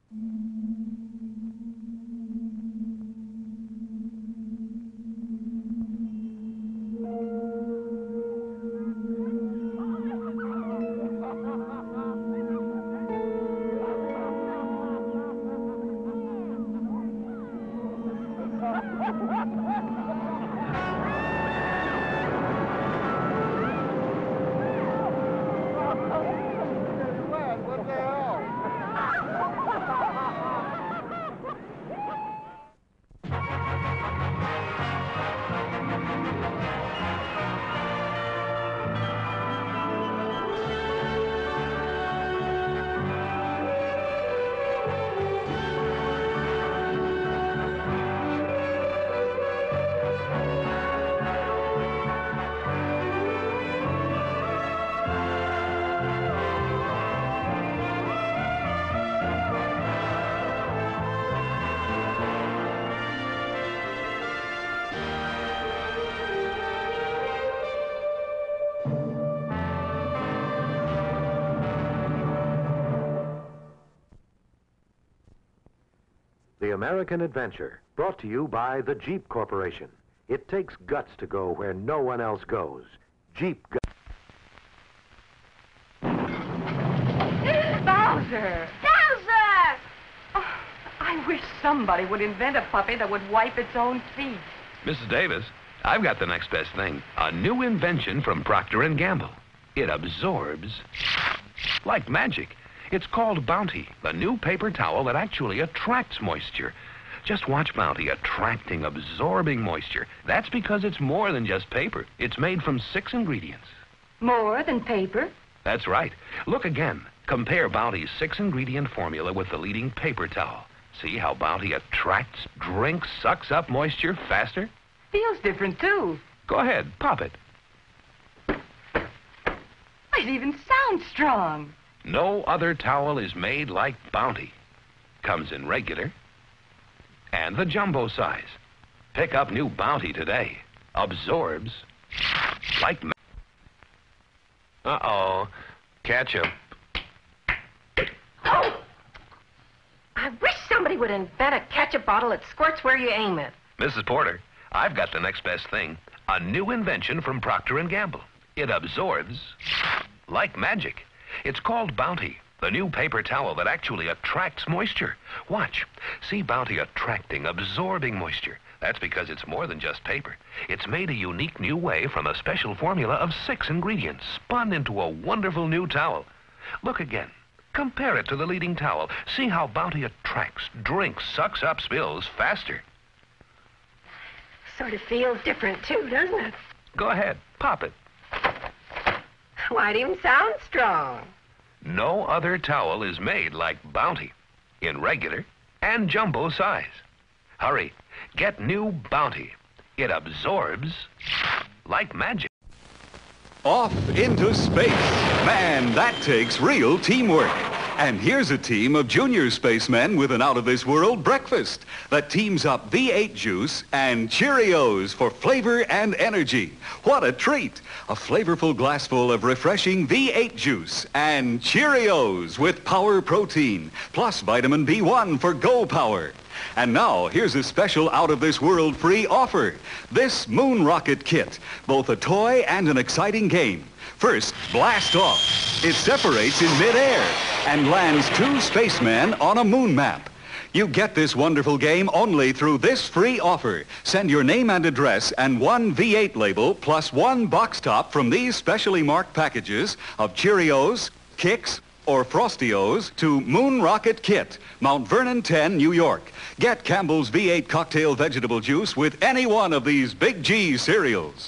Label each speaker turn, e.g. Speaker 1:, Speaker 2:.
Speaker 1: The American Adventure, brought to you by the Jeep Corporation. It takes guts to go where no one else goes. Jeep guts.
Speaker 2: Bowser! Bowser! Oh, I wish somebody would invent a puppy that would wipe its own feet.
Speaker 3: Mrs. Davis, I've got the next best thing. A new invention from Procter & Gamble. It absorbs like magic. It's called Bounty, the new paper towel that actually attracts moisture. Just watch Bounty attracting, absorbing moisture. That's because it's more than just paper. It's made from 6 ingredients.
Speaker 2: More than paper?
Speaker 3: That's right. Look again. Compare Bounty's 6-ingredient formula with the leading paper towel. See how Bounty attracts, drinks, sucks up moisture faster?
Speaker 2: Feels different, too.
Speaker 3: Go ahead, pop it.
Speaker 2: It even sounds strong.
Speaker 3: No other towel is made like Bounty. Comes in regular and the jumbo size. Pick up new Bounty today. Absorbs like... Uh-oh. Ketchup.
Speaker 4: Oh! I wish somebody would invent a ketchup bottle that squirts where you aim it.
Speaker 3: Mrs. Porter, I've got the next best thing. A new invention from Procter & Gamble. It absorbs like magic. It's called Bounty, the new paper towel that actually attracts moisture. Watch. See Bounty attracting, absorbing moisture. That's because it's more than just paper. It's made a unique new way from a special formula of 6 ingredients, spun into a wonderful new towel. Look again. Compare it to the leading towel. See how Bounty attracts, drinks, sucks up spills faster.
Speaker 4: Sort of feels different, too, doesn't it?
Speaker 3: Go ahead. Pop it.
Speaker 4: Why, it even sounds strong.
Speaker 3: No other towel is made like Bounty, in regular and jumbo size. Hurry, get new Bounty. It absorbs like magic.
Speaker 5: Off into space. Man, that takes real teamwork. And here's a team of junior spacemen with an out-of-this-world breakfast that teams up V8 juice and Cheerios for flavor and energy. What a treat! A flavorful glassful of refreshing V8 juice and Cheerios with power protein, plus vitamin B1 for Go Power. And now, here's a special out-of-this-world free offer. This Moon Rocket Kit, both a toy and an exciting game. First, blast off. It separates in midair and lands 2 spacemen on a moon map. You get this wonderful game only through this free offer. Send your name and address and 1 V8 label plus 1 box top from these specially marked packages of Cheerios, Kix, or Frostios to Moon Rocket Kit, Mount Vernon 10, New York. Get Campbell's V8 cocktail vegetable juice with any one of these Big G cereals.